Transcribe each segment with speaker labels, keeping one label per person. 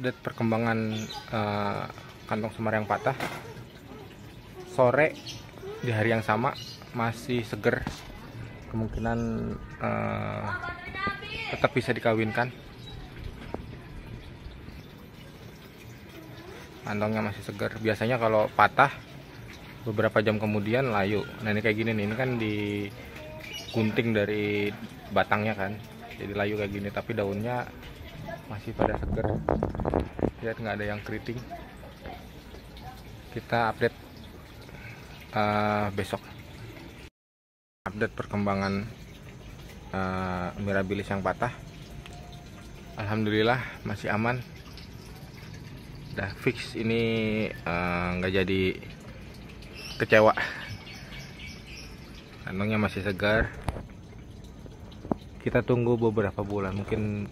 Speaker 1: update perkembangan kantong semar yang patah. Sore di hari yang sama masih seger, kemungkinan tetap bisa dikawinkan. Kantongnya masih seger. Biasanya kalau patah beberapa jam kemudian layu. Nah ini kayak gini nih, ini kan digunting dari batangnya kan, jadi layu kayak gini, tapi daunnya masih pada seger. Lihat nggak ada yang keriting. Kita update besok. Update perkembangan mirabilis yang patah. Alhamdulillah masih aman. Udah fix, ini nggak jadi kecewa. Kantongnya masih segar. Kita tunggu beberapa bulan, mungkin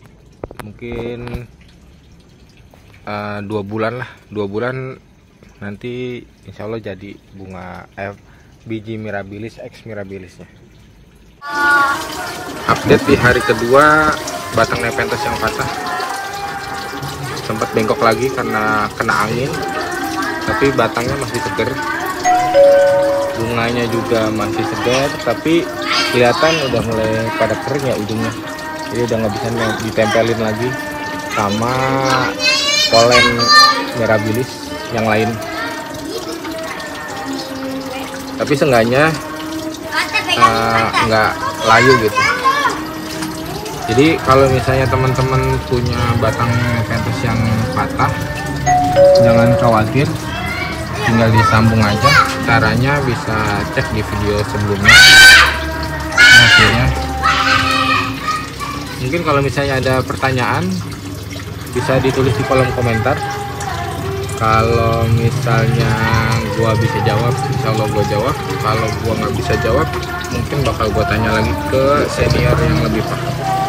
Speaker 1: 2 bulan lah, 2 bulan nanti insya Allah jadi bunga biji mirabilis X mirabilisnya. Update di hari kedua, batang nepenthes yang patah sempat bengkok lagi karena kena angin, tapi batangnya masih segar, bunganya juga masih segar, tapi kelihatan udah mulai pada kering ya ujungnya, jadi udah nggak bisa ditempelin lagi sama polen mirabilis yang lain. Tapi seenggaknya nggak layu gitu. Jadi kalau misalnya teman-teman punya batang nepenthes yang patah, jangan khawatir, tinggal disambung aja. Caranya bisa cek di video sebelumnya hasilnya. Mungkin kalau misalnya ada pertanyaan bisa ditulis di kolom komentar. Kalau misalnya gua bisa jawab, insya Allah gua jawab. Kalau gua nggak bisa jawab, mungkin bakal gua tanya lagi ke senior yang lebih paham.